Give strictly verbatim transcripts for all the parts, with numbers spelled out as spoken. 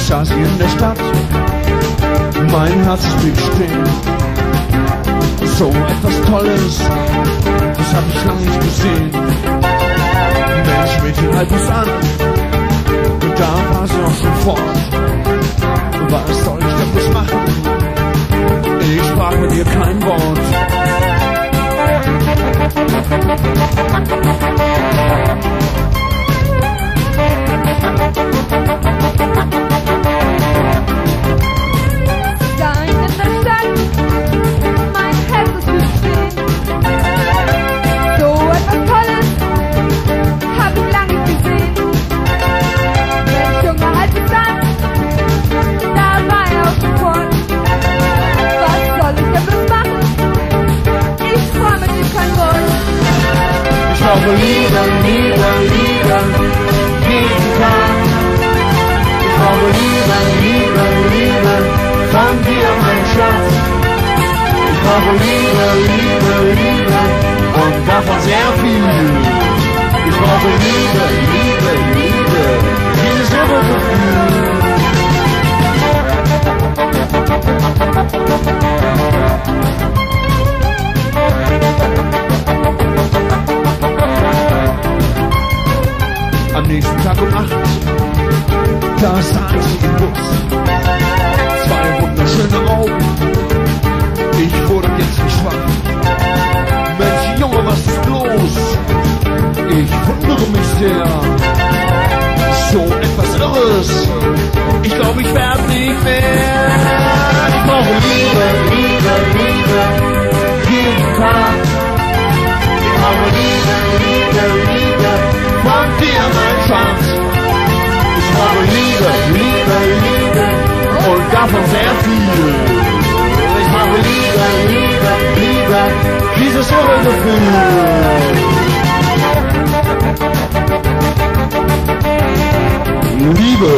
saß ich in der Stadt, mein Herz blieb stehen. So etwas Tolles, das hab ich lange nicht gesehen. Mensch, Mädchen, halt mich an, und da war sie auch schon fort. Was soll ich denn bloß machen? Ich sprach mit ihr kein Wort. Ich brauche Liebe, Liebe, Liebe, jeden Tag. Ich brauche Liebe, Liebe, Liebe von dir, mein Schatz. Ich brauche Liebe, Liebe, Liebe und davon sehr viel. Ich brauche Liebe, Liebe, Liebe, dieses irre Gefühl. Am nächsten Tag um acht, da sah ich sie im Bus. Zwei wunderschöne Augen, ich wurde jetzt nicht schwach. Mensch, Junge, was ist los? Ich wundere mich sehr. So etwas Irres, ich glaube, ich werde nicht mehr. Ich brauche Liebe, Liebe, Liebe, jeden Tag. Ich brauche Liebe, Liebe, Liebe von dir, mein Schatz. Ich brauche Liebe, Liebe, Liebe und davon sehr viel. Ich brauche Liebe, Liebe, Liebe, dieses irre Gefühl. Liebe.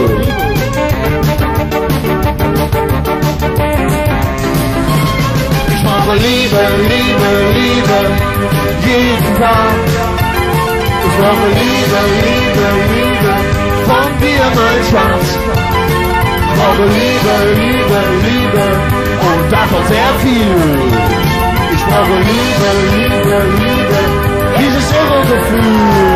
Ich brauche Liebe, Liebe, Liebe, jeden Tag. Ich brauche Liebe, Liebe, Liebe von dir, mein Schatz. Ich brauche Liebe, Liebe, Liebe und davon sehr viel. Ich brauche Liebe, Liebe, Liebe, dieses irre Gefühl.